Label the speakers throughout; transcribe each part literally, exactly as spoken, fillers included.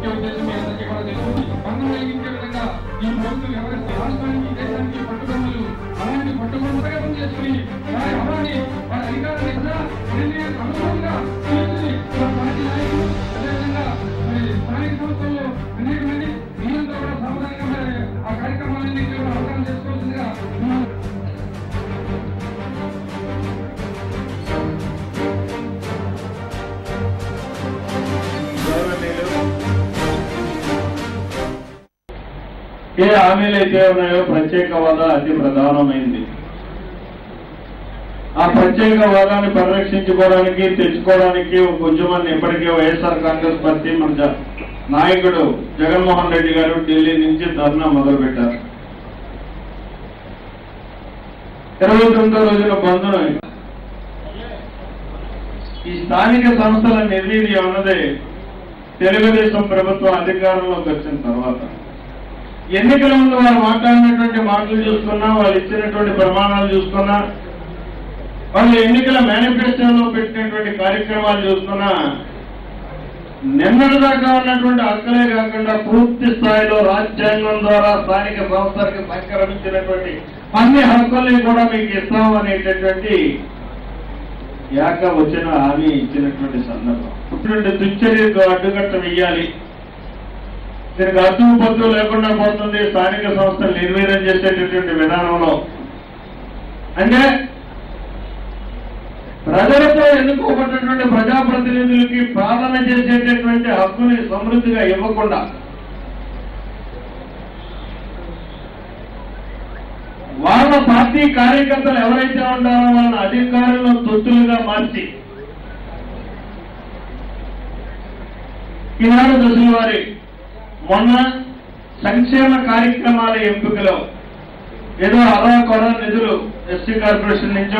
Speaker 1: ముఖ్య ఉద్దేశం మీ అందరికీ కూడా తెలుసు. బంధం కలిగించే విధంగా ఈ ప్రభుత్వం ఎవరైతే రాష్ట్రానికి దేశానికి పట్టుబడులు అలాంటి పట్టుబడులుగా పనిచేసుకుని వారి హవాని వారి అధికారాన్ని కూడా అనుకూలంగా పార్టీ నాయకులు అదేవిధంగా మరి స్థానిక సంస్థల్లో అనేక మంది మీరంతా కూడా సావధానంగా ఆ కార్యక్రమాన్ని అవగాహన చేసుకోవాల్సిందిగా
Speaker 2: ఏ హామీలు అయితే ఉన్నాయో ప్రత్యేక హోదా అతి ప్రధానమైంది. ఆ ప్రత్యేక హోదాని పరిరక్షించుకోవడానికి తెచ్చుకోవడానికి ఒక ఉద్యమాన్ని ఇప్పటికే వైఎస్ఆర్ కాంగ్రెస్ పార్టీ మన నాయకుడు జగన్మోహన్ రెడ్డి గారు ఢిల్లీ నుంచి ధర్నా మొదలుపెట్టారు. ఇరవై తొమ్మిదో రోజున బంధును ఈ స్థానిక సంస్థల నిర్వీర్యం అన్నదే తెలుగుదేశం ప్రభుత్వం అధికారంలోకి వచ్చిన తర్వాత ఎన్నికల ముందు వారు మాట్లాడినటువంటి మాటలు చూసుకున్నా, వాళ్ళు ఇచ్చినటువంటి ప్రమాణాలు చూసుకున్నా, వాళ్ళు ఎన్నికల మేనిఫెస్టోలో పెట్టినటువంటి కార్యక్రమాలు చూసుకున్నా నిన్నటి దాకా ఉన్నటువంటి హక్కులే కాకుండా పూర్తి స్థాయిలో రాజ్యాంగం ద్వారా స్థానిక సంస్థలకు సంక్రమించినటువంటి అన్ని హక్కుల్ని కూడా మీకు ఇస్తాం అనేటటువంటి యాక వచ్చిన హామీ ఇచ్చినటువంటి సందర్భం. ఇటువంటి దుశ్చర్యకు అడ్డుకట్ట వెయ్యాలి, దీనికి అడ్డు పొద్దు లేకుండా పోతుంది స్థానిక సంస్థలు నిర్వీర్యం చేసేటటువంటి విధానంలో. అంటే ప్రజలతో ఎన్నుకోబడినటువంటి ప్రజాప్రతినిధులకి పాలన చేసేటటువంటి హక్కుని సమృద్ధిగా ఇవ్వకుండా వాళ్ళ పార్టీ కార్యకర్తలు ఎవరైతే ఉంటారో వాళ్ళ అధికారులను తొత్తులుగా మార్చి ఈనాడు దశల వారి మొన్న సంక్షేమ కార్యక్రమాల ఎంపికలో ఏదో అలా కొర నిధులు ఎస్సీ కార్పొరేషన్ నుంచో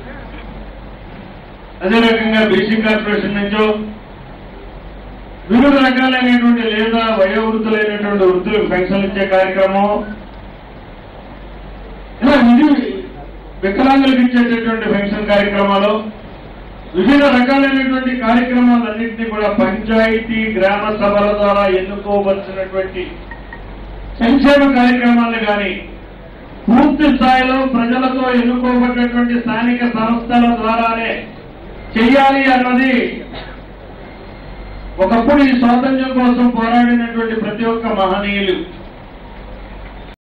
Speaker 2: అదే రకంగా బీసీ కార్పొరేషన్ నుంచో వివిధ రకాలైనటువంటి లేదా వయోవృద్ధులైనటువంటి వృద్ధులకు పెన్షన్లు ఇచ్చే కార్యక్రమం, ఇలా విధి వికలాంగులకు ఇచ్చేటటువంటి పెన్షన్ కార్యక్రమాలు, వివిధ రకాలైనటువంటి కార్యక్రమాలన్నింటినీ కూడా పంచాయతీ గ్రామ సభల ద్వారా ఎన్నుకోవలసినటువంటి సంక్షేమ కార్యక్రమాలను కానీ పూర్తి స్థాయిలో ప్రజలతో ఎన్నుకోబడినటువంటి స్థానిక సంస్థల ద్వారానే చెయ్యాలి అన్నది ఒకప్పుడు ఈ స్వాతంత్ర్యం కోసం పోరాడినటువంటి ప్రతి ఒక్క మహనీయులు